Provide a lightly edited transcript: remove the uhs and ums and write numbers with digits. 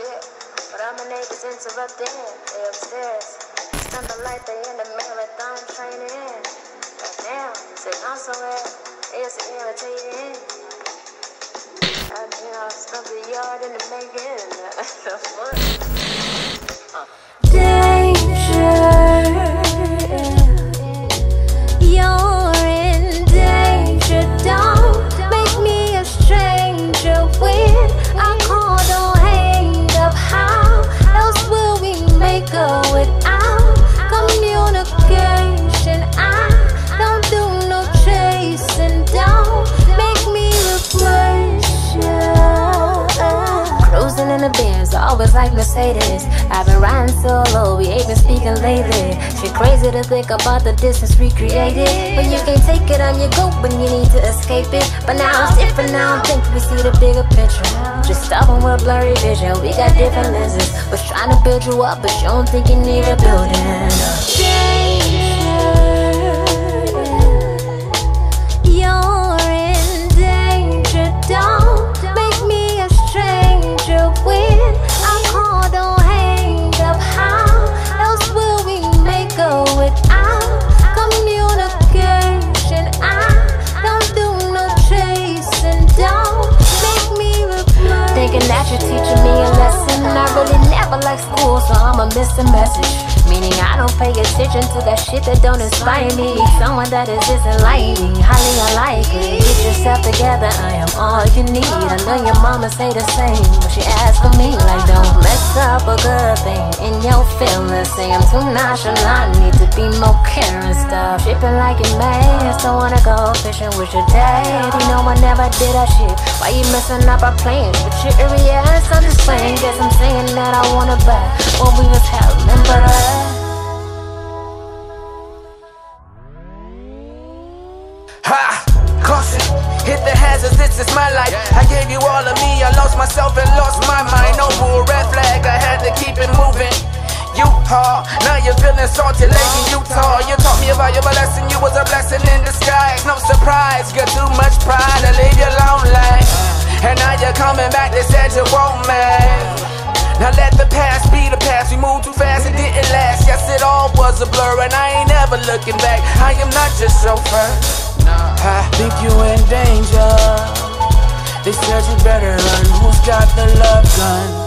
shit. But all my neighbors interrupting, they upstairs. Something like they in the marathon training. But damn, say I'm somewhere, it's irritating. Stuff the yard in the making. The fuck? Danger, you're in danger. Don't make me a stranger when I call. Don't hang up. How else will we make a without communication? I don't do no chasing. Don't make me replace you. Cruising in the Benz, I always like Mercedes. I've been riding solo, we ain't been speaking lately. Shit crazy to think about the distance we created. When you can't take it on your go, when you need to escape it. But now it's different, now I think we see the bigger picture. Just stopping with blurry vision, we got different lenses. Was trying to build you up, but you don't think you need a building. You're in danger, don't make me a stranger when I call. Don't hang up. How else will we make a without communication? I don't do no chasing. Don't make me replace. Thinking that you're teaching me a lesson. I really never like school, so I'ma miss the message. Meaning I don't pay attention to that shit that don't inspire me. Someone that is just enlightening, highly unlikely. Get yourself together, I am all you need. I know your mama say the same, but she asks for me like, don't mess up a good thing in your feelings. Say I'm too nonchalant, need to be more caring stuff. Shipping like it may, still wanna go fishing with your dad. You know I never did that shit. Why you messing up our plans? But your areas, I'm just playing. Guess I'm saying that I want it back. What we was having, remember that? Ha! Caution, hit the hazards, this is my life. I gave you all of me, I lost myself and lost my mind. Over a red flag, I had to keep it moving. U-Haul, now you're feeling salty like in Utah. You taught me a valuable lesson, you was a blessing in disguise. No surprise, got too much pride to leave you lonely. And now you're coming back, they said you won't make. Now let the past be the past, we moved too fast, it didn't last. Yes, it all was a blur and I ain't never looking back. I am not your chauffeur. I think you in danger. They said you better run, who's got the love gun?